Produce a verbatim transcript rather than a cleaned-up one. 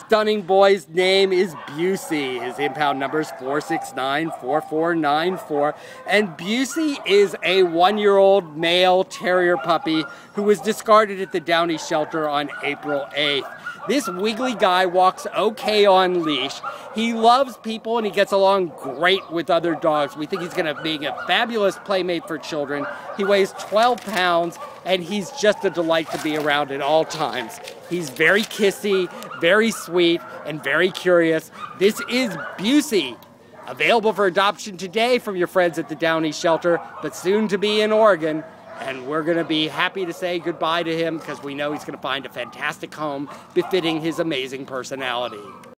stunning boy's name is Busey. His impound number is four six nine four four nine four. And Busey is a one-year-old male terrier puppy who was discarded at the Downey Shelter on April eighth. This wiggly guy walks okay on leash. He loves people and he gets along great with other dogs. We think he's going to be a fabulous playmate for children. He weighs twelve pounds and he's just a delight to be around at all times. He's very kissy, very sweet, and very curious. This is Busey, available for adoption today from your friends at the Downey Shelter, but soon to be in Oregon. And we're going to be happy to say goodbye to him because we know he's going to find a fantastic home befitting his amazing personality.